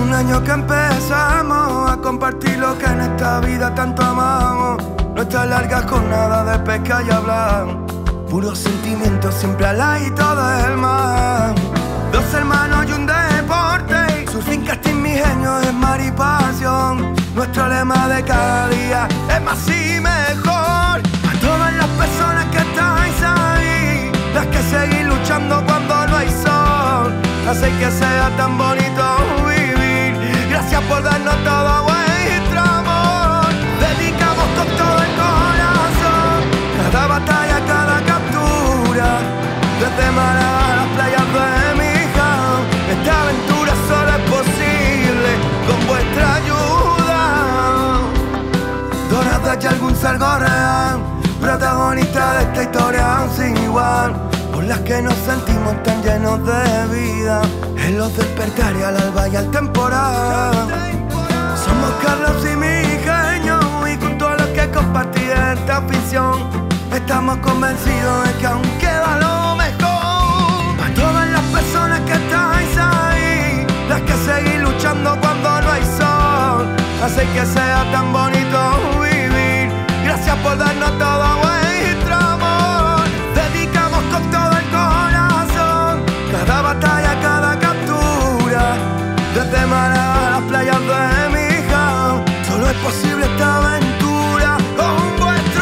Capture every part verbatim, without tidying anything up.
un año que empezamos a compartir lo que en esta vida tanto amamos. Nuestras largas jornadas de pesca y hablar, puros sentimientos siempre al ladito del mar. Dos hermanos y un deporte, y su finca está en mi genio, es mar y pasión. Nuestro lema de cada día es más y mejor. A todas las personas que estáis ahí, las que seguís luchando cuando no hay sol, hacéis que sea tan bonito vivir. Gracias por darnos todo vuestro amor. Dedicamos con todo el corazón cada batalla, cada captura, desde Málaga a las playas de Mijao. Esta aventura solo es posible con vuestra ayuda. Dorada y algún salgo real, protagonista de esta historia sin igual, por las que nos sentimos tan llenos de vida, en los despertares al alba y al temporal. Somos Carlos y mi genio, y junto a los que compartir esta afición, estamos convencidos de que aún queda lo mejor. Para todas las personas que estáis ahí, las que seguís luchando cuando no hay sol, hacéis que sea tan bonito vivir. Gracias por darnos todo vuestro amor. Dedicamos con todo el corazón cada batalla, cada captura, desde Málaga a las playas de Mijao. Solo es posible esta aventura con vuestro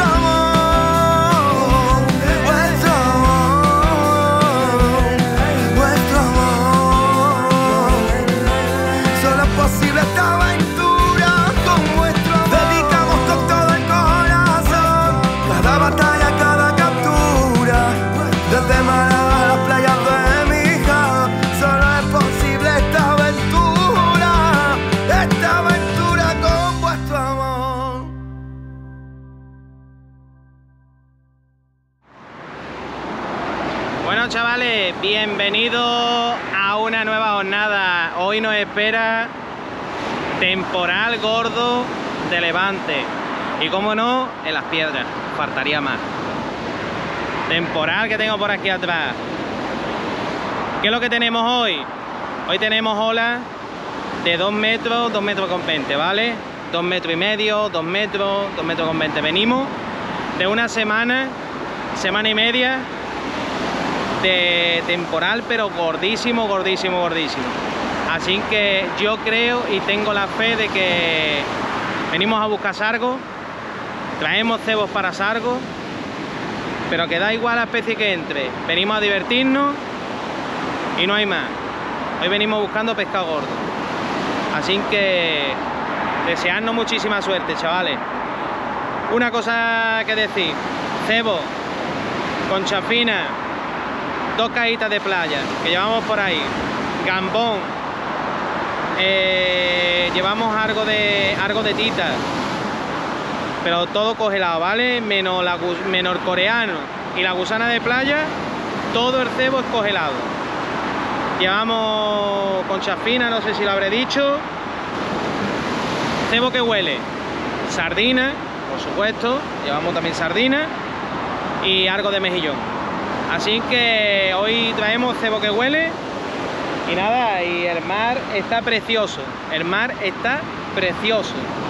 amor, vuestro amor, vuestro amor. Solo es posible esta aventura con vuestro amor. Dedicamos con todo el corazón cada batalla, cada captura, desde Málaga a las playas de Mijao. Solo es posible esta aventura, esta aventura con vuestro amor. Bueno, chavales, bienvenidos a una nueva jornada. Hoy nos espera temporal gordo de Levante. Y como no, en Las Piedras, faltaría más. Temporal que tengo por aquí atrás. ¿Qué es lo que tenemos hoy? Hoy tenemos olas de dos metros, dos metros con veinte, ¿vale? dos metros y medio, dos metros, dos metros con veinte. Venimos de una semana, semana y media de temporal, pero gordísimo, gordísimo, gordísimo. Así que yo creo y tengo la fe de que venimos a buscar sargo, traemos cebos para sargo, pero que da igual la especie que entre. Venimos a divertirnos y no hay más. Hoy venimos buscando pescado gordo. Así que desearnos muchísima suerte, chavales. Una cosa que decir: cebo, concha fina, dos cajitas de playa que llevamos por ahí, gambón, eh, llevamos algo de algo de tita, pero todo congelado, ¿vale? Menos, la, menos el coreano y la gusana de playa, todo el cebo es congelado. Llevamos concha fina, no sé si lo habré dicho, cebo que huele, sardina, por supuesto, llevamos también sardina y algo de mejillón. Así que hoy traemos cebo que huele y nada, y el mar está precioso, el mar está precioso.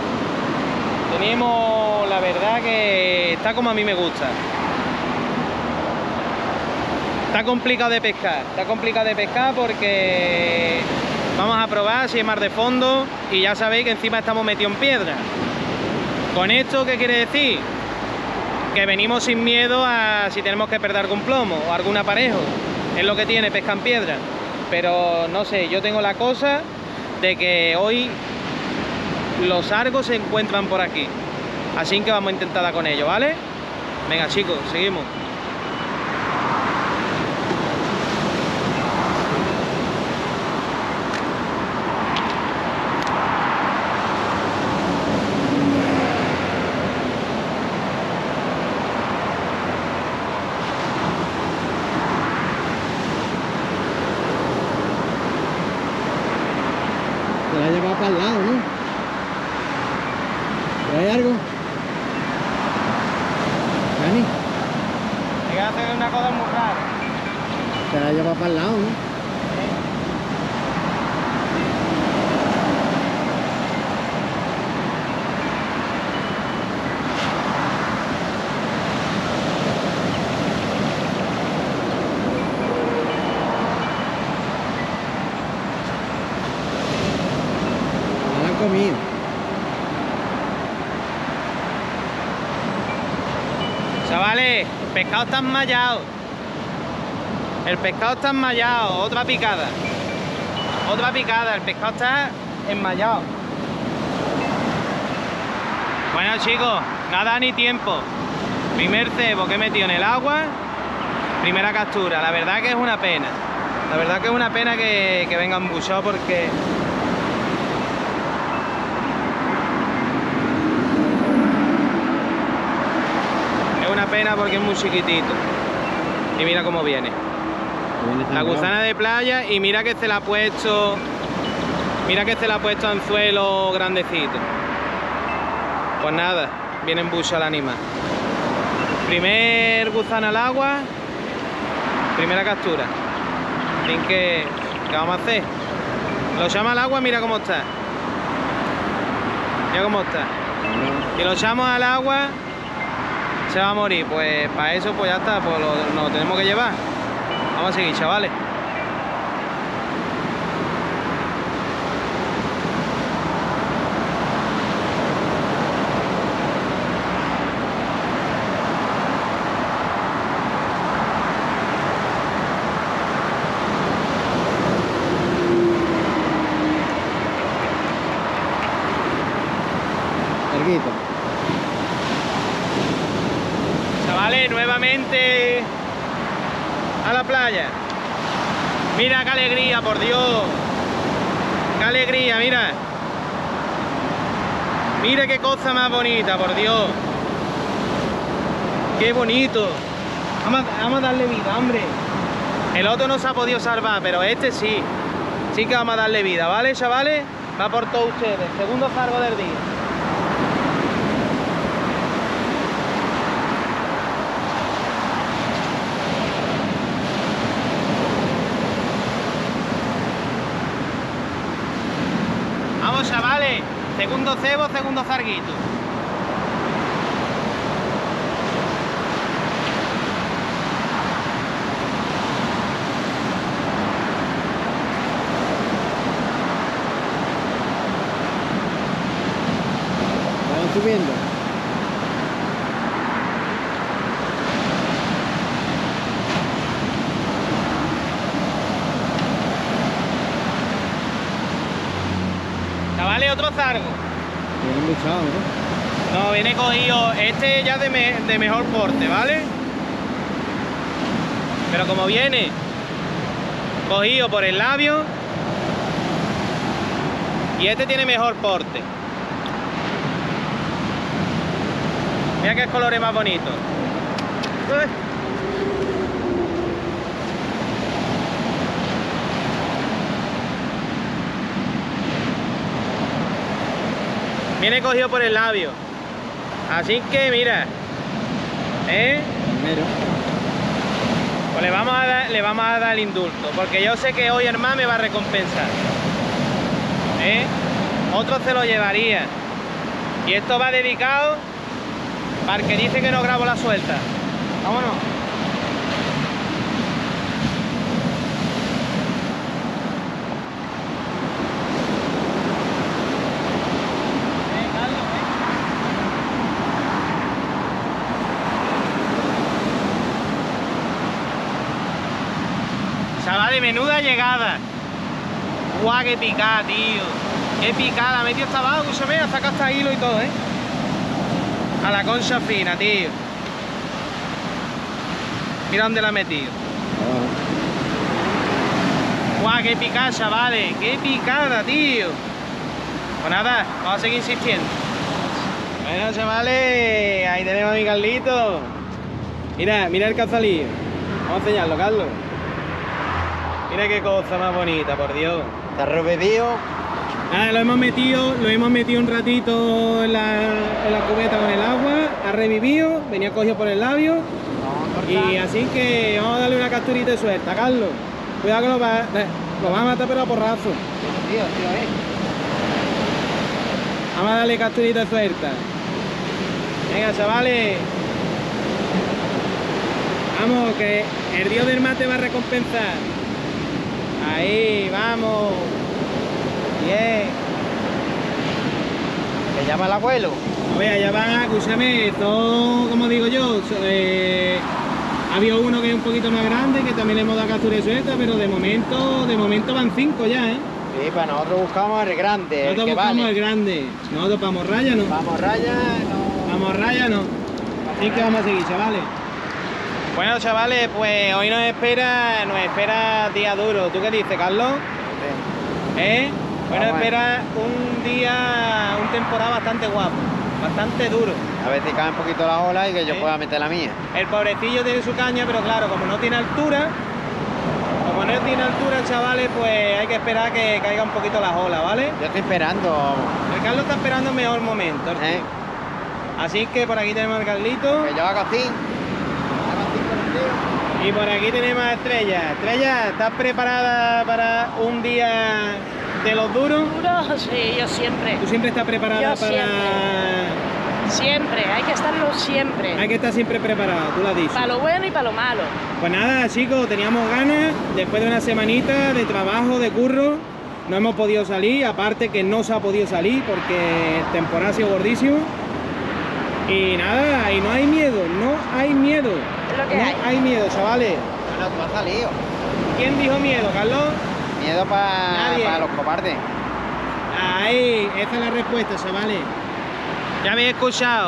Tenemos, la verdad que está como a mí me gusta. Está complicado de pescar, está complicado de pescar porque vamos a probar si es mar de fondo y ya sabéis que encima estamos metidos en piedra. ¿Con esto qué quiere decir? Que venimos sin miedo a si tenemos que perder algún plomo o algún aparejo. Es lo que tiene pesca en piedra. Pero no sé, yo tengo la cosa de que hoy los sargos se encuentran por aquí. Así que vamos a intentar dar con ellos, ¿vale? Venga, chicos, seguimos. Te la ha llevado para el lado, ¿no? ¿Hay algo? Dani, Hay que hacer una cosa muy rara. te la ha llevado para el lado, ¿no? mío. Chavales, el pescado está enmayado. El pescado está enmayado. Otra picada. Otra picada. El pescado está enmayado. Bueno, chicos, nada ni tiempo. Primer cebo que he metido en el agua. Primera captura. La verdad que es una pena. La verdad que es una pena que, que venga embuchado porque... Es una pena porque es muy chiquitito. Y mira cómo viene. La gusana de playa y mira que se la ha puesto... Mira que se la ha puesto anzuelo grandecito. Pues nada, viene embuchado el animal. Primer gusano al agua. Primera captura. Así que, ¿qué vamos a hacer? Lo echamos al agua, mira cómo está. Mira cómo está. Si lo echamos al agua, se va a morir. Pues para eso, pues ya está, pues lo, nos lo tenemos que llevar. Vamos a seguir, chavales. Chavales, nuevamente a la playa. Mira qué alegría, por Dios. Qué alegría, mira. Mira qué cosa más bonita, por Dios. Qué bonito. Vamos a, vamos a darle vida, hombre. El otro no se ha podido salvar, pero este sí. Sí que vamos a darle vida, ¿vale, chavales? Va por todos ustedes. Segundo cargo del día. Vamos, chavales, segundo cebo, segundo zarguito. Van subiendo. Chavales, otro zargo. Viene embuchado, ¿no? No, viene cogido, este ya de, me, de mejor porte, ¿vale? Pero como viene cogido por el labio, y este tiene mejor porte. Mira qué colores más bonitos. Viene cogido por el labio. Así que mira, ¿eh? Primero. Pues le vamos a dar, le vamos a dar el indulto, porque yo sé que hoy el mar me va a recompensar. ¿Eh? Otro se lo llevaría. Y esto va dedicado para el que dice que no grabo la suelta. Vámonos. Chavales, menuda llegada. Guau, qué picada, tío. Qué picada. Metido hasta abajo, escúchame, ha sacado hasta hilo y todo, ¿eh? A la concha fina, tío. Mira dónde la he metido. Guau, qué picada, chavales. Qué picada, tío. Pues nada, vamos a seguir insistiendo. Bueno, chavales, ahí tenemos a mi Carlito. Mira, mira el cazalillo. Vamos a enseñarlo, Carlos. Mira qué cosa más bonita, por Dios. Está rebebido. Nada, lo hemos metido, lo hemos metido un ratito en la, en la cubeta con el agua, ha revivido, venía cogido por el labio. Y así que vamos a darle una capturita de suelta, Carlos. Cuidado que lo va, lo va a matar pero a porrazo. Tío, tío, eh. Vamos a darle capturita de suelta. Venga, chavales. Vamos, que el dios del mar te va a recompensar. Ahí, vamos. Bien. Que llama el abuelo. A ver, allá van, escúchame, todo, como digo yo, so- eh, había uno que es un poquito más grande, que también le hemos dado captura y suelta, pero de momento, de momento van cinco ya, ¿eh? Sí, pues nosotros buscamos el grande, el Nosotros que buscamos vale. el grande, nosotros para morralla no. Vamos raya, no. Vamos raya no. Así que vamos a seguir, chavales. Bueno, chavales, pues hoy nos espera, nos espera día duro. ¿Tú qué dices, Carlos? ¿Eh? Hoy nos Vamos a ver. espera un día, un temporada bastante guapo, bastante duro. A ver si cae un poquito las olas y que yo Sí. pueda meter la mía. El pobrecillo tiene su caña, pero claro, como no tiene altura, como no tiene altura, chavales, pues hay que esperar que caiga un poquito las olas, ¿vale? Yo estoy esperando. El Carlos está esperando el mejor momento. el ¿Eh? Así que por aquí tenemos al Carlito Que yo haga así. y por aquí tenemos a Estrella. Estrella, ¿estás preparada para un día de los duros? Duro, sí, yo siempre. ¿Tú siempre estás preparada Yo para...? siempre. Siempre, hay que estarlo siempre. Hay que estar siempre preparado, tú lo has dicho. Para lo bueno y para lo malo. Pues nada, chicos, teníamos ganas, después de una semanita de trabajo, de curro, no hemos podido salir, aparte que no se ha podido salir porque el temporal ha sido gordísimo. Y nada, y no hay miedo, no hay miedo. Es lo que no hay. hay miedo, chavales. Bueno, tú has salido. ¿Quién dijo miedo, Carlos? Miedo para Nadie. los cobardes. Ahí, esa es la respuesta, chavales. Ya habéis escuchado.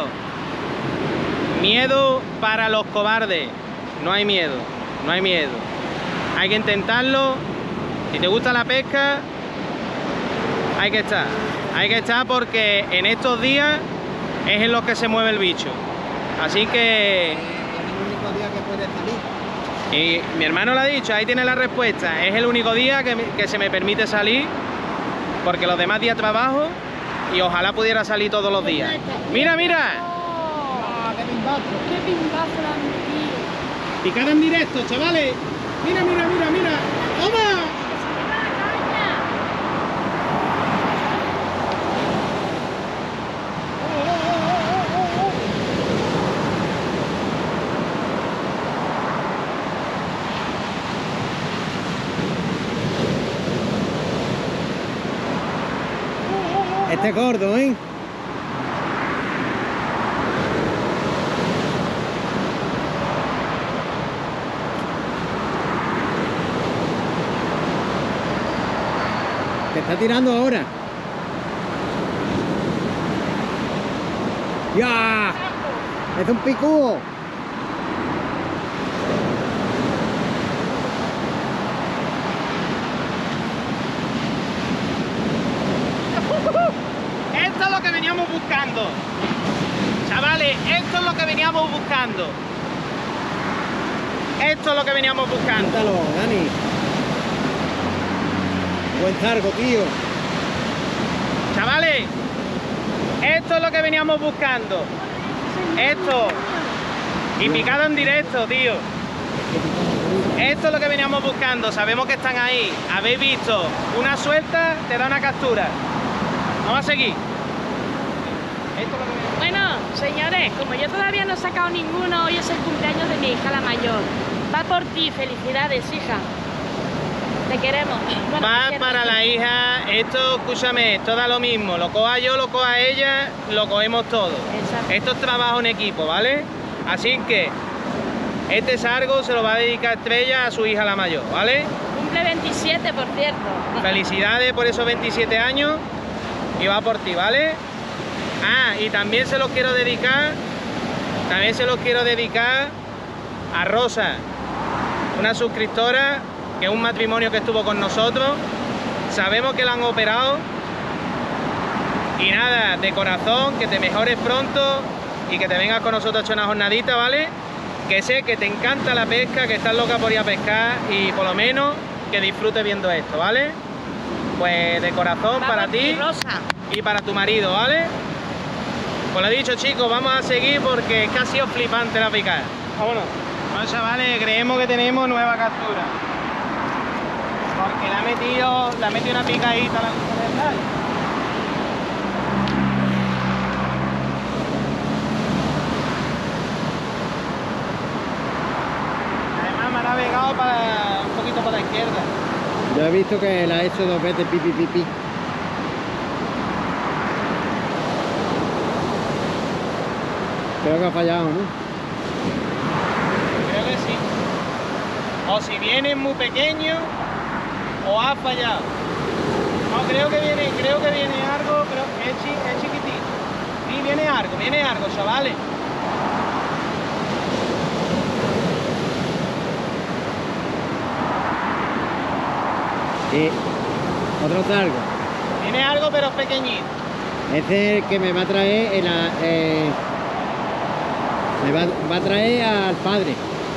Miedo para los cobardes. No hay miedo, no hay miedo. Hay que intentarlo. Si te gusta la pesca, hay que estar. Hay que estar porque en estos días es en los que se mueve el bicho. Así que... Es el único día que puedes salir. Y mi hermano lo ha dicho, ahí tiene la respuesta. Es el único día que, me- que se me permite salir, porque los demás días trabajo y ojalá pudiera salir todos los días. ¡Mira, mira! ¡Ah, qué bimbazo! ¡Qué pimbazo la han metido! Picada en directo, chavales. Mira, mira, mira, mira. ¡Toma! Este es gordo, ¿eh? Te está tirando ahora. ¡Ya! ¡Es un picudo! Esto es lo que veníamos buscando. Chavales, esto es lo que veníamos buscando. Esto es lo que veníamos buscando. Cántalo, Dani. Buen cargo, tío. Chavales, esto es lo que veníamos buscando. Esto. Y picado en directo, tío. Esto es lo que veníamos buscando. Sabemos que están ahí. Habéis visto una suelta, te da una captura. Vamos a seguir. Esto es lo que veníamos... Bueno, señores, como yo todavía no he sacado ninguno, hoy es el cumpleaños de mi hija, la mayor. Va por ti, felicidades, hija. Te queremos. Bueno, te Va quiero. para la hija, esto, escúchame, esto da lo mismo, lo coja yo, lo coja ella, lo cogemos todos. Exacto. Esto es trabajo en equipo, ¿vale? Así que este sargo se lo va a dedicar Estrella a su hija la mayor, ¿vale? Cumple veintisiete, por cierto. Felicidades por esos veintisiete años y va por ti, ¿vale? Ah, y también se los quiero dedicar, también se los quiero dedicar a Rosa, una suscriptora, que es un matrimonio que estuvo con nosotros. Sabemos que la han operado y nada, de corazón, que te mejores pronto y que te vengas con nosotros a echar una jornadita, ¿vale? Que sé que te encanta la pesca, que estás loca por ir a pescar y por lo menos que disfrutes viendo esto, ¿vale? Pues de corazón Va para por ti Rosa. y para tu marido, ¿vale? Pues lo dicho, chicos, vamos a seguir porque es que ha sido flipante la picada. Vámonos. Bueno, chavales, creemos que tenemos nueva captura. Porque le ha metido, le ha metido una picadita a la cosa del tal. Además me ha navegado para un poquito para la izquierda. Yo he visto que la ha hecho dos veces pipi pipi. Creo que ha fallado, ¿no? Creo que sí. O si viene muy pequeño o ha fallado. No, creo que viene, creo que viene algo, pero es, chi, es chiquitito. Sí, viene algo, viene algo, chavales. Sí. Otro salgo. Viene algo, pero es pequeñito. Este es el que me va a traer el, eh, me va, va a traer al padre.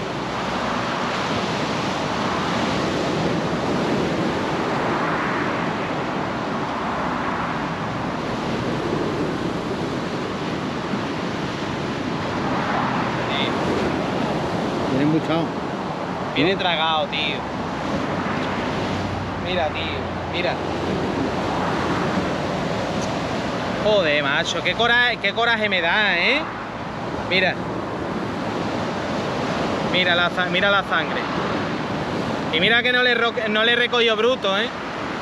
Viene embuchado. Viene tragado, tío. Mira, tío, mira. Joder, macho, qué coraje, qué coraje me da, ¿eh? Mira. Mira la, mira la sangre. Y mira que no le, no le recogió bruto, ¿eh?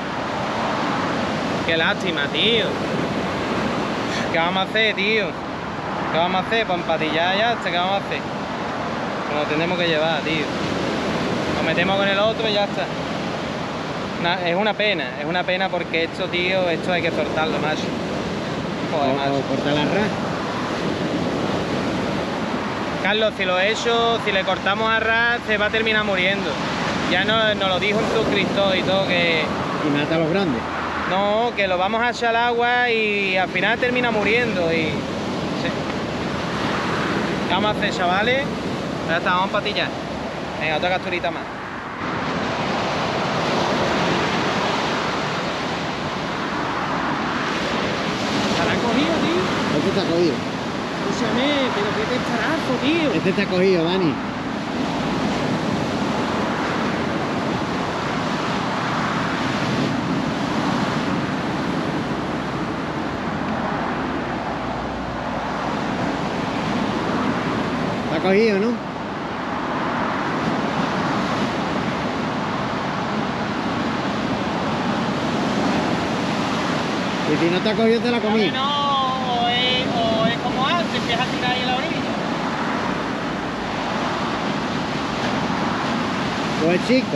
Qué lástima, tío. ¿Qué vamos a hacer, tío? ¿Qué vamos a hacer? Para empatillar ya, ¿qué vamos a hacer? Nos lo tenemos que llevar, tío. Nos metemos con el otro y ya está. Nah, es una pena, es una pena porque esto, tío, esto hay que soltarlo, macho. Joder, macho. O cortar la ras. Carlos, si lo he hecho, si le cortamos a ras, se va a terminar muriendo. Ya nos, nos lo dijo un suscriptor y todo, que... Y mata a los grandes. No, que lo vamos a echar al agua y al final termina muriendo y... Sí. ¿Qué vamos a hacer, chavales? Ya está, vamos a patillar. Venga, otra capturita más. ¿Se la han cogido, tío? Este está cogido. Escúchame, pero qué testarazo, tío. Este está cogido, Dani. Está cogido, ¿no? Y si no te ha cogido, te la comí. No, o es, o es como antes, empieza a tirar ahí en la orilla. Pues chico.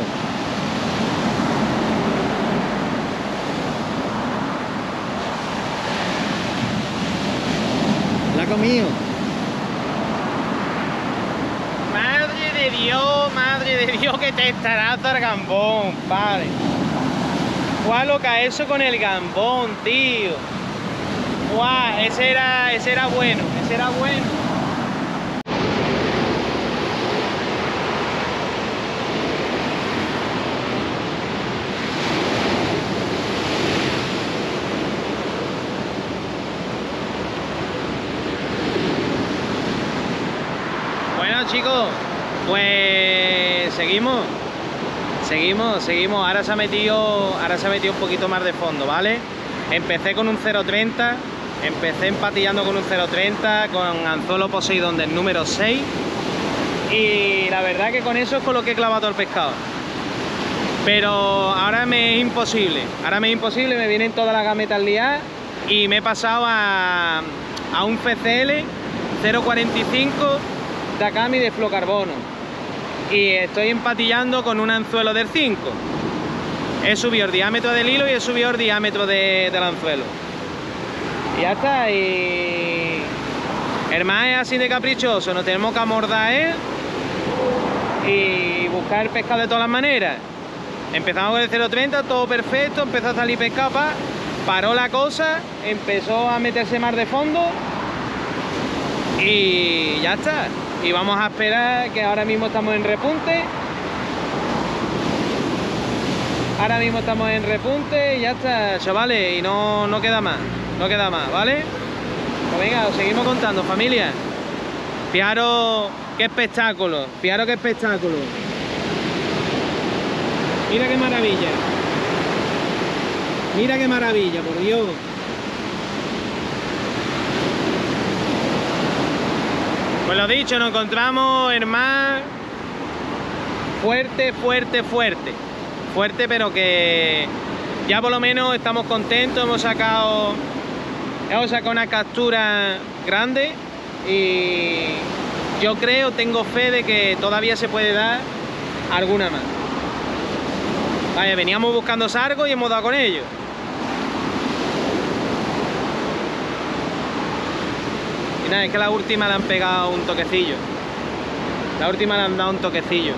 La ha comido. Madre de Dios, madre de Dios, que testarazo el gambón, padre. Guau, lo que ha hecho con el gambón, tío. Guau, ese era, ese era bueno, ese era bueno. Bueno, chicos, pues seguimos. Seguimos, seguimos. Ahora se ha metido, ahora se ha metido un poquito más de fondo, ¿vale? Empecé con un cero treinta, empecé empatillando con un cero treinta, con anzuelo Poseidón del número seis. Y la verdad que con eso es con lo que he clavado el pescado. Pero ahora me es imposible, ahora me es imposible, me vienen todas las gametas liadas y me he pasado a, a un F C L cero cuarenta y cinco Takami de fluorocarbono. Y estoy empatillando con un anzuelo del cinco. He subido el diámetro del hilo y he subido el diámetro de, del anzuelo. Y ya está. Y el más es así de caprichoso. Nos tenemos que amordar él y buscar pescado de todas las maneras. Empezamos con el cero treinta, todo perfecto. Empezó a salir pescado, pa, paró la cosa, empezó a meterse más de fondo y ya está. Y vamos a esperar, que ahora mismo estamos en repunte. Ahora mismo estamos en repunte y ya está, chavales. Y no, no queda más, no queda más, ¿vale? Pues venga, os seguimos contando, familia. Fijaros qué espectáculo, fijaros qué espectáculo. Mira qué maravilla. Mira qué maravilla, por Dios. Pues lo dicho, nos encontramos en mar fuerte, fuerte, fuerte. Fuerte, pero que ya por lo menos estamos contentos. Hemos sacado, hemos sacado una captura grande. y yo creo, tengo fe de que todavía se puede dar alguna más. Vaya, veníamos buscando sargo y hemos dado con ellos. Y nada, es que la última le han pegado un toquecillo. La última le han dado un toquecillo.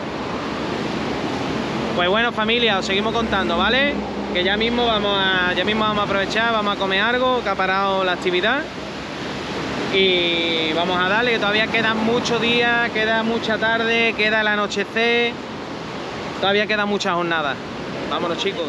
Pues bueno, familia, os seguimos contando, ¿vale? Que ya mismo vamos a, ya mismo vamos a aprovechar, vamos a comer algo, que ha parado la actividad. Y vamos a darle, que todavía quedan muchos días, queda mucha tarde, queda el anochecer. Todavía queda mucha jornada. Vámonos, chicos.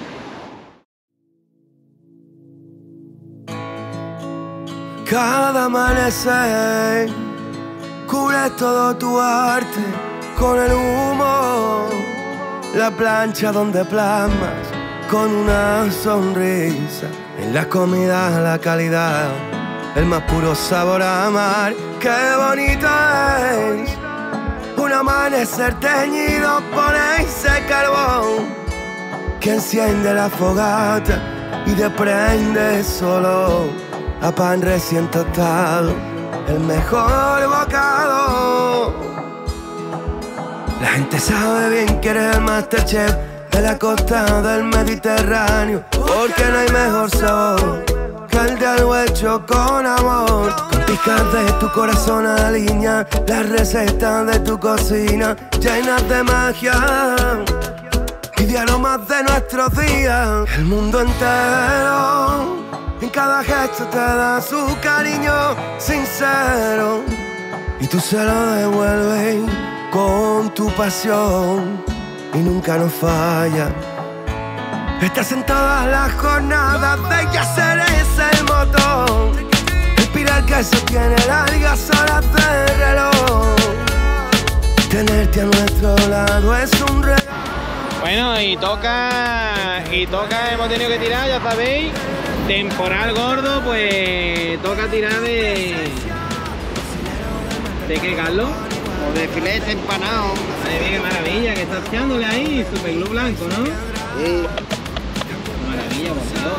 Cada amanecer cubre todo tu arte con el humo, la plancha donde plasmas con una sonrisa. En la comida la calidad, el más puro sabor a amar. Qué bonito es un amanecer teñido por ese carbón que enciende la fogata y desprende solo a pan recién tostado, el mejor bocado. La gente sabe bien que eres el Masterchef de la costa del Mediterráneo, porque no hay mejor sabor que el de algo hecho con amor. Con pizcas de tu corazón alinean las recetas de tu cocina, llenas de magia y de aromas de nuestros días. El mundo entero en cada gesto te da su cariño sincero y tú se lo devuelves con tu pasión y nunca nos falla. Estás en todas las jornadas de que hacer es el motor, el pilar que sostiene largas horas de reloj. Tenerte a nuestro lado es un re... Bueno, y toca, y toca, hemos tenido que tirar, ya sabéis, temporal gordo, pues toca tirar de... ¿De qué, Carlos? O de filete empanado. Madre mía, qué maravilla, que está echándole ahí, superglue blanco, ¿no? Sí. Maravilla, por Dios.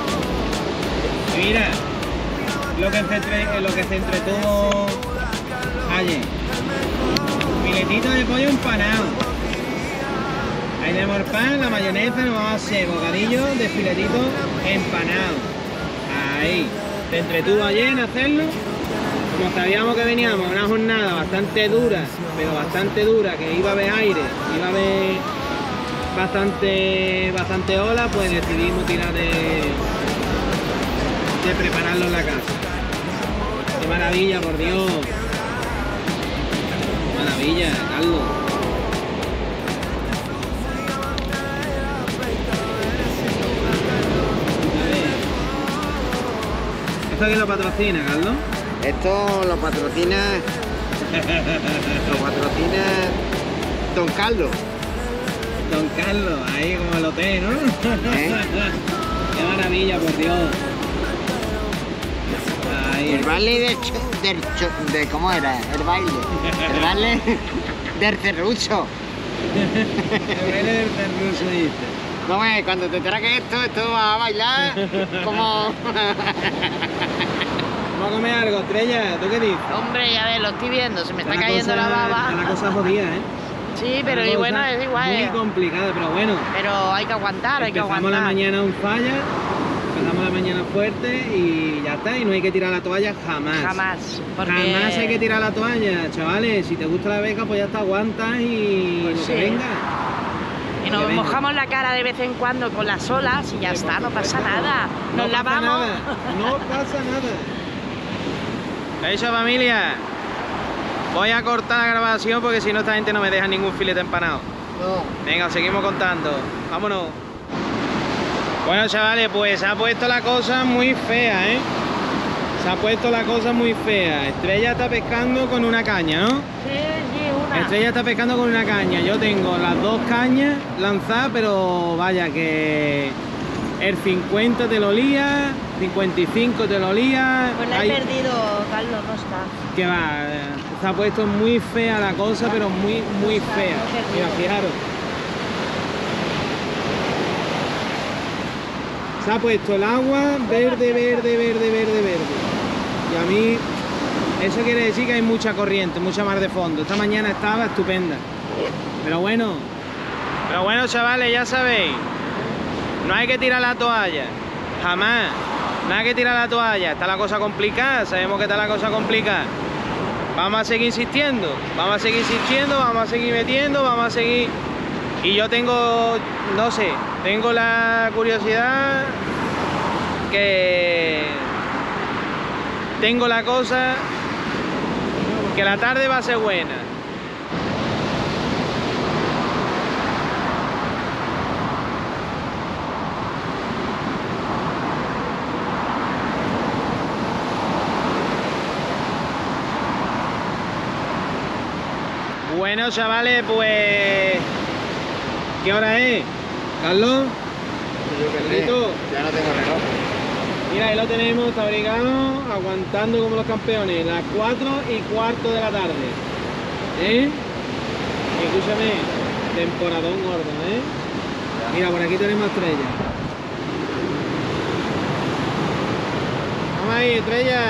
Mira, lo que se, entre, lo que se entretuvo ayer. Filetito de pollo empanado. Ahí tenemos el pan, la mayonesa, nos vamos a hacer bocadillo de filetito empanado. Ahí. Se entretuvo ayer en hacerlo. Como sabíamos que veníamos una jornada bastante dura, pero bastante dura, que iba a haber aire, iba a haber bastante, bastante ola, pues decidimos tirar de, de prepararlo en la casa. ¡Qué maravilla, por Dios! ¡Maravilla, Carlos! ¿Esto quién lo patrocina, Carlos? Esto lo patrocina. Lo patrocina Don Carlos. Don Carlos, ahí como el hotel, ¿no? ¿Eh? Qué maravilla, por Dios. Ahí. El baile de, cho- del cho- de ¿cómo era? El baile. El baile del serrucho. El baile del serrucho, dice. ¿Cómo es? Cuando te traques esto, esto va a bailar como... Vamos a comer algo, Estrella, ¿tú qué dices? Hombre, ya ves, lo estoy viendo, se me está, Está cayendo cosa, la baba. Está la cosa jodida, ¿eh? Sí, pero y bueno, es igual. Muy eh. complicada, pero bueno. Pero hay que aguantar, hay que Empezamos aguantar. la mañana un falla, empezamos la mañana fuerte y ya está, y no hay que tirar la toalla jamás. Jamás. Porque... Jamás hay que tirar la toalla, chavales. Si te gusta la beca, pues ya te aguantas y Pues lo sí. que venga. Y Lo nos que venga. mojamos la cara de vez en cuando con las olas y ya está, no pasa nada. No Nos pasa lavamos. nada, no pasa nada. Hecho, familia. Voy a cortar la grabación porque si no esta gente no me deja ningún filete empanado. No. Venga, seguimos contando. Vámonos. Bueno, chavales, pues se ha puesto la cosa muy fea, ¿eh? Se ha puesto la cosa muy fea. Estrella está pescando con una caña, ¿no? Sí, sí, una. Estrella está pescando con una caña. Yo tengo las dos cañas lanzadas, pero vaya que el cincuenta te lo lía, cincuenta y cinco te lo lía. Pues la Hay- he perdido, Carlos, no está. que va, eh, se ha puesto muy fea la cosa, pero muy, muy fea. Mira, fijaros. Se ha puesto el agua verde, verde, verde, verde, verde. Y a mí eso quiere decir que hay mucha corriente, mucha mar de fondo. Esta mañana estaba estupenda. Pero bueno, pero bueno, chavales, ya sabéis, no hay que tirar la toalla, jamás. No hay que tirar la toalla, está la cosa complicada, sabemos que está la cosa complicada. Vamos a seguir insistiendo, vamos a seguir insistiendo, vamos a seguir metiendo, vamos a seguir... Y yo tengo, no sé, tengo la curiosidad que... Tengo la cosa que la tarde va a ser buena. Bueno, chavales, pues... ¿Qué hora es? ¿Carlos? Carlito, ya no tengo reloj. Mira, ahí lo tenemos, está abrigado, aguantando como los campeones, las cuatro y cuarto de la tarde. ¿Eh? Y escúchame, temporadón gordo, ¿eh? Mira, por aquí tenemos estrella. Vamos ahí, estrella.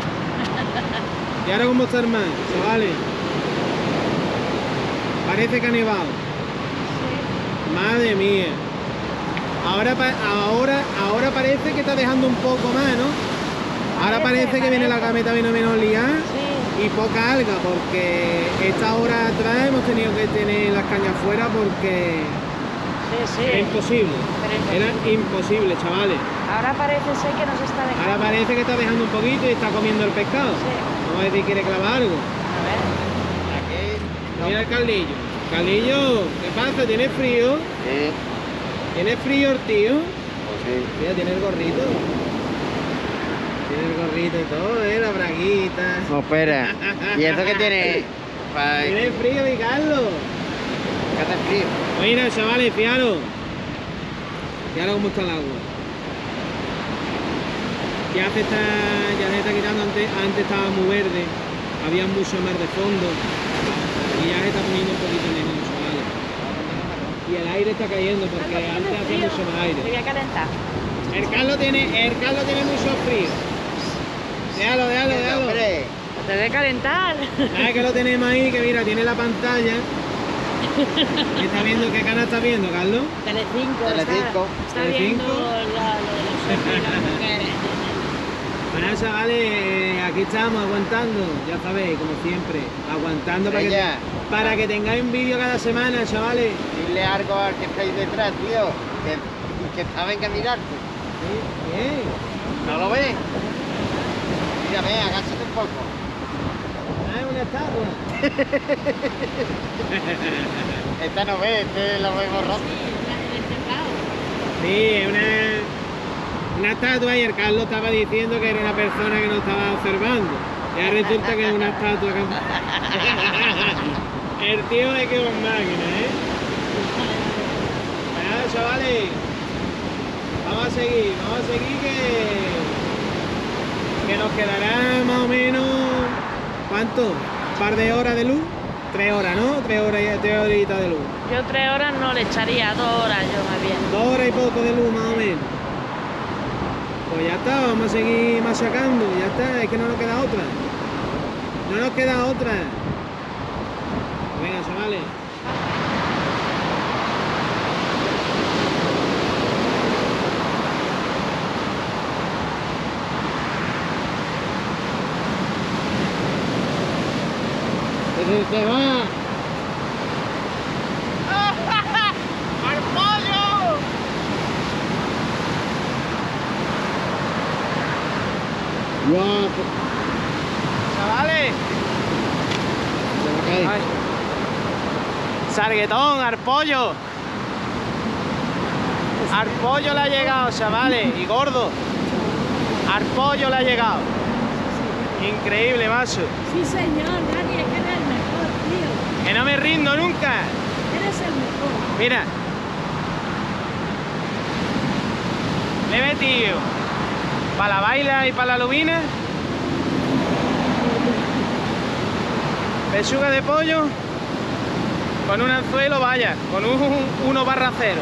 ¿Y ahora cómo está el mar, chavales? Parece que ha nevado. Sí. Madre mía. Ahora, ahora, ahora parece que está dejando un poco más, ¿no? Ahora parece, parece que viene la cameta menos menos liada, sí. Y poca alga, porque esta hora atrás hemos tenido que tener las cañas fuera porque sí, sí. Era imposible. imposible. Era imposible, chavales. Ahora parece ser que nos está dejando. Ahora parece que está dejando un poquito y está comiendo el pescado. Sí. Vamos a ver si quiere clavar algo. A ver. Mira el Carlillo. Carlillo, ¿qué pasa? ¿Tienes frío? Sí. ¿Tienes frío el tío? Pues sí. Mira, tiene el gorrito. Tiene el gorrito y todo, ¿eh? La braguita. No, espera. ¿Y esto qué tiene? Pa... ¿Tiene frío, mi Carlos? ¿Qué hace frío? Mira, chavales, fijaros. Fijaros cómo está el agua. Ya se está, ya se está quitando, antes, antes estaba muy verde. Había mucho mar de fondo. Y ya se está poniendo un poquito menos, chavales. Y el aire está cayendo porque antes hacía mucho más aire. Me voy a calentar. El Carlos tiene, el Carlos tiene mucho frío. Déjalo, déjalo, déjalo. Te voy a calentar. Ah, que lo tenemos ahí, que mira, tiene la pantalla. ¿Está viendo qué canal está viendo, Carlos? Telecinco. Telecinco. Está, está viendo la, lo de los hombres y las mujeres. Bueno, chavales, aquí estamos aguantando, ya sabéis, como siempre, aguantando para que, para que tengáis un vídeo cada semana, chavales. Dile algo al que estáis detrás, tío, que, que saben que mirarte. Sí, bien. ¿No lo ves? Mírame, agáchate un poco. Ah, es una estatua. Esta no ve, este lo vemos roto. Sí, es una... una estatua y el Carlos estaba diciendo que era una persona que nos estaba observando. Ya resulta que es una estatua. El tío es que es un máquina, ¿eh? Bueno, chavales, vamos a seguir, vamos a seguir que... que nos quedará más o menos... ¿cuánto? ¿Un par de horas de luz? Tres horas, ¿no? Tres horas y tres horitas de luz. Yo tres horas no le echaría, dos horas yo más bien. Dos horas y poco de luz, más o menos. Pues ya está, vamos a seguir machacando, ya está, es que no nos queda otra. No nos queda otra. Venga, chavales. ¡Se te va! ¡Al pollo! Guapo. Chavales. Ay. Sarguetón, al pollo. Al pollo le ha llegado, chavales, y gordo. Al pollo le ha llegado. Increíble, macho. Sí, señor, Dani, es que eres el mejor, tío. Que no me rindo nunca. Eres el mejor. Mira. Le he metido para la baila y para la lubina. Pechuga de pollo con un anzuelo, vaya, con un uno barra cero.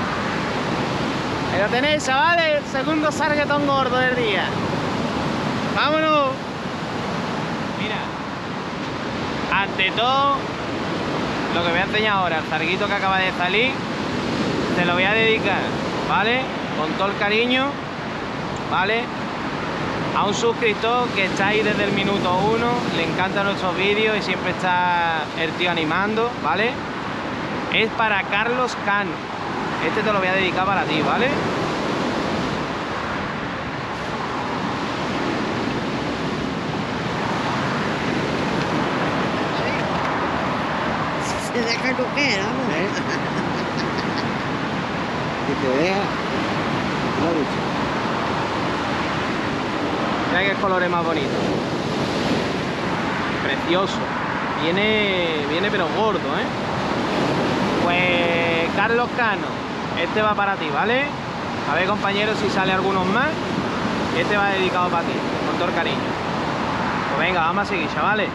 Ahí lo tenéis, chavales, el segundo sarguetón gordo del día. ¡Vámonos! Mira, ante todo, lo que voy a enseñar ahora, el zarguito que acaba de salir, te lo voy a dedicar, ¿vale? Con todo el cariño, ¿vale? A un suscriptor que está ahí desde el minuto uno, le encantan nuestros vídeos y siempre está el tío animando, ¿vale? Es para Carlos Cano. Este te lo voy a dedicar para ti, ¿vale? Se deja coger, vamos. ¿Eh? Que te deja. Lo dicho. Mira qué colores más bonitos. Precioso. Viene, viene pero gordo, ¿eh? Pues Carlos Cano, este va para ti, ¿vale? A ver, compañeros, si sale algunos más. Este va dedicado para ti, con todo el cariño. Pues venga, vamos a seguir, chavales.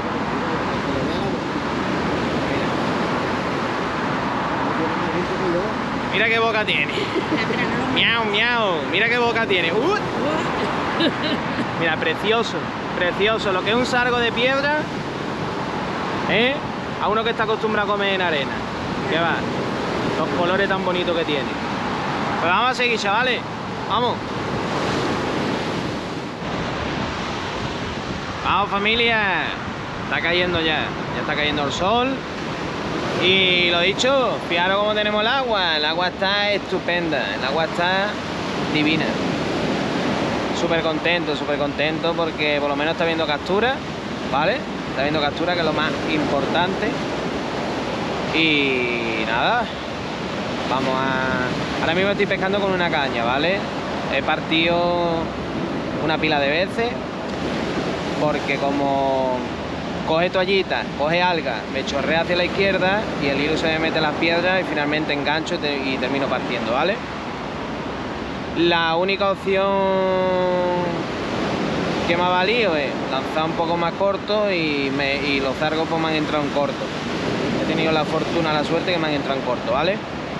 Mira qué boca tiene. Miau, miau. Mira qué boca tiene. Uh. Mira, precioso, precioso. Lo que es un sargo de piedra, ¿eh? A uno que está acostumbrado a comer en arena. ¿Qué va? Los colores tan bonitos que tiene. Pues vamos a seguir, chavales. Vamos. Vamos, familia. Está cayendo ya. Ya está cayendo el sol. Y lo dicho, fijaros cómo tenemos el agua. El agua está estupenda. El agua está divina. Súper contento, súper contento porque por lo menos está viendo captura, ¿vale? Está viendo captura, que es lo más importante. Y nada, vamos a... Ahora mismo estoy pescando con una caña, ¿vale? He partido una pila de veces porque como coge toallitas, coge algas, me chorrea hacia la izquierda y el hilo se me mete en las piedras y finalmente engancho y termino partiendo, ¿vale? La única opción que me ha valido es lanzar un poco más corto y, me, y los zargos pues me han entrado en corto. He tenido la fortuna, la suerte que me han entrado en corto, ¿vale?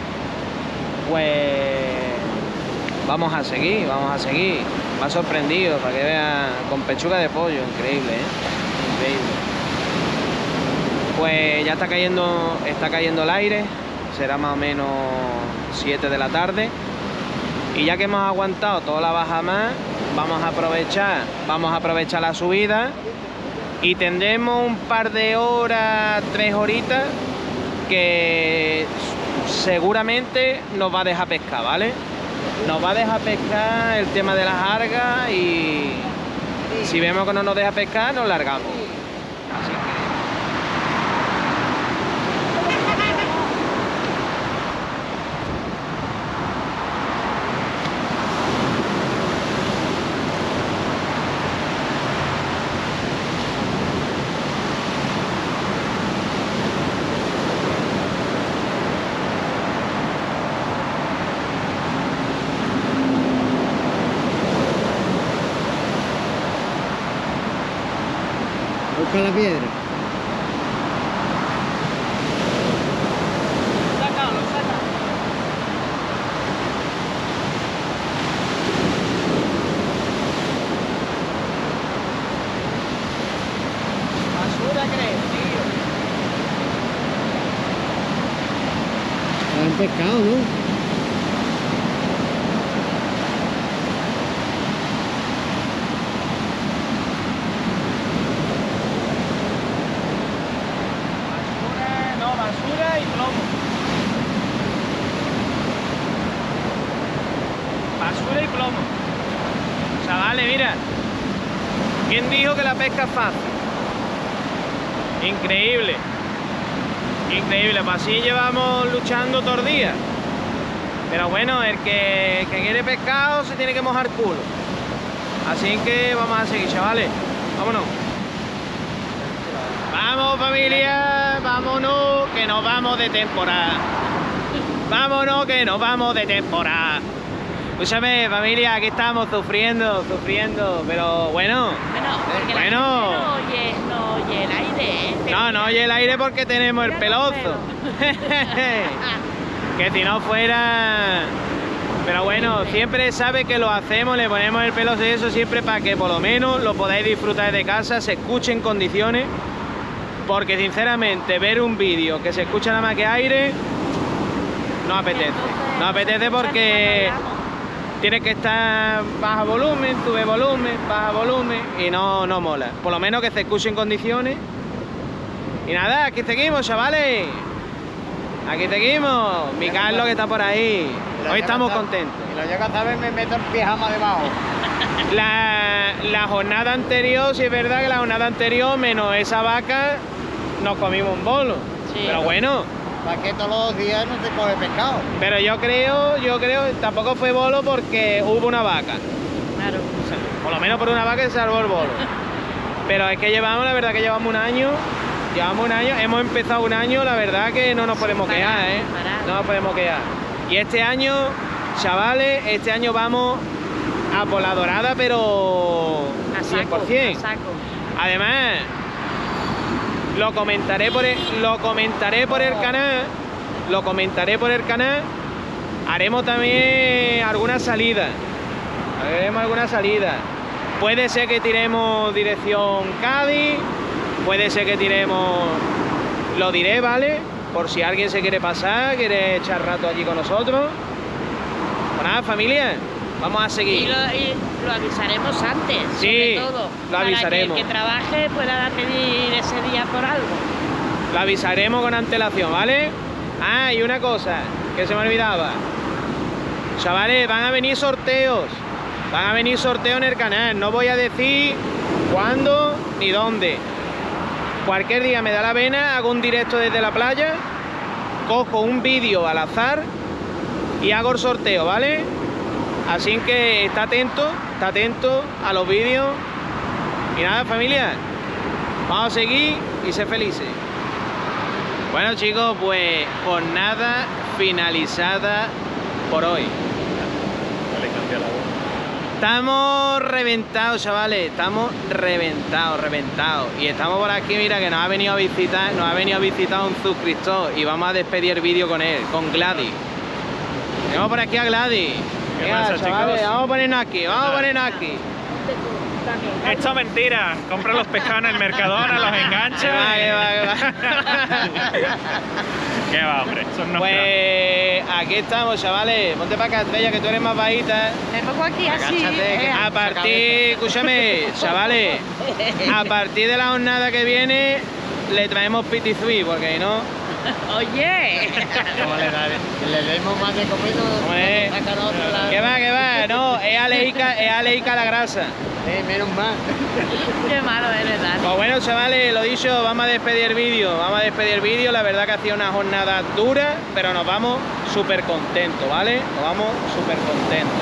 Pues vamos a seguir, vamos a seguir. Me ha sorprendido, para que vean, con pechuga de pollo, increíble, ¿eh? Increíble. Pues ya está cayendo, está cayendo el aire, será más o menos siete de la tarde. Y ya que hemos aguantado toda la bajamar, vamos a aprovechar, vamos a aprovechar la subida y tendremos un par de horas, tres horitas, que seguramente nos va a dejar pescar, ¿vale? Nos va a dejar pescar el tema de las algas y si vemos que no nos deja pescar, nos largamos. Así que... Busca la piedra. Sácalo, sácalo. Basura, crees, tío. Han pescado, ¿no? Basura y plomo. Basura y plomo. Chavales, mira. ¿Quién dijo que la pesca es fácil? Increíble. Increíble. Pues así llevamos luchando todo el día. Pero bueno, el que, el que quiere pescado se tiene que mojar culo. Así que vamos a seguir, chavales. Vámonos. Vamos, familia, vámonos, que nos vamos de temporada. Vámonos, que nos vamos de temporada. Escúchame, familia, aquí estamos sufriendo, sufriendo, pero bueno. Bueno, porque bueno. la gente no oye, no oye el aire, ¿eh? No, no oye el aire porque tenemos el Mira pelozo. los Que si no fuera... Pero bueno, siempre sabe que lo hacemos, le ponemos el pelo de eso siempre para que por lo menos lo podáis disfrutar de casa, se escuche en condiciones. Porque sinceramente ver un vídeo que se escucha nada más que aire no apetece. No apetece porque tienes que estar baja volumen, sube volumen, baja volumen y no, no mola. Por lo menos que se escuche en condiciones. Y nada, aquí seguimos, chavales. Aquí seguimos. Mi Carlos que está por ahí. Hoy estamos contentos. Y lo llega a saber, me meto el pijama debajo. La, la jornada anterior, sí es verdad que la jornada anterior, menos esa vaca, nos comimos un bolo. Sí. Pero bueno. Para que todos los días no se coge pescado. Pero yo creo, yo creo, tampoco fue bolo porque hubo una vaca. Claro. O sea, por lo menos por una vaca se salvó el bolo. Pero es que llevamos, la verdad que llevamos un año. Llevamos un año, hemos empezado un año, la verdad que no nos podemos Parar, quejar, ¿eh? parar. No nos podemos quejar. Y este año, chavales, este año vamos a por la dorada, pero A cien saco, por cien. a saco. Además, lo comentaré por el, lo comentaré por el canal, lo comentaré por el canal. Haremos también alguna salida. Haremos alguna salida. Puede ser que tiremos dirección Cádiz. Puede ser que tiremos, lo diré, ¿vale? Por si alguien se quiere pasar, quiere echar rato allí con nosotros. Pues nada, familia, vamos a Y seguir. lo, y lo avisaremos antes, Sí, sobre todo. lo avisaremos. Para que el que trabaje pueda pedir ese día por algo. Lo avisaremos con antelación, ¿vale? Ah, y una cosa que se me olvidaba. Chavales, van a venir sorteos. Van a venir sorteos en el canal. No voy a decir cuándo ni dónde. Cualquier día me da la pena, hago un directo desde la playa, cojo un vídeo al azar y hago el sorteo, ¿vale? Así que está atento, está atento a los vídeos. Y nada, familia, vamos a seguir y ser felices. Bueno, chicos, pues jornada finalizada por hoy. Estamos reventados, chavales, estamos reventados, reventados. Y estamos por aquí, mira, que nos ha venido a visitar, nos ha venido a visitar un suscriptor y vamos a despedir el vídeo con él, con Gladys. Tenemos por aquí a Gladys. ¿Qué Venga, pasa, chavales, chicos? vamos a ponernos aquí, vamos a ponernos aquí. Esto es mentira. Compra los pescados en el Mercadona, los engancha. Que va, que va, que va. ¿Qué va, hombre? Son unos cracks. Pues aquí estamos, chavales. Ponte para acá, Estrella, que tú eres más bajita. Me pongo aquí así. Agáchate, que- eh, A partir, escúchame, chavales, a partir de la jornada que viene le traemos pitizui, porque no, Oye. Como le, da- le demos más de comido, Hombre, nos sacan otro lado. que va, que va, no, es alérgica, es alérgica la grasa. Sí, menos mal. Qué malo eres, Dani. Pues bueno, chavales, lo dicho, vamos a despedir el vídeo, vamos a despedir el vídeo, la verdad que ha sido una jornada dura, pero nos vamos súper contentos, ¿vale? Nos vamos súper contentos.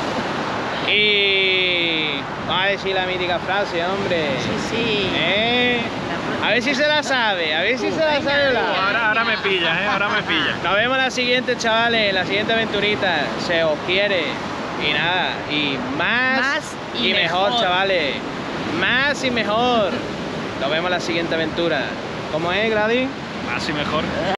Y vamos a decir la mítica frase, hombre. Sí, sí. ¿Eh? A ver si se la sabe, a ver si se la sabe la... Ahora, ahora me pillas, ¿eh? Ahora me pillas. Nos vemos la siguiente, chavales, la siguiente aventurita. Se os quiere. Y nada, y más, Más y mejor, mejor. chavales. Más y mejor. Nos vemos la siguiente aventura. ¿Cómo es, Gladys? Más y mejor.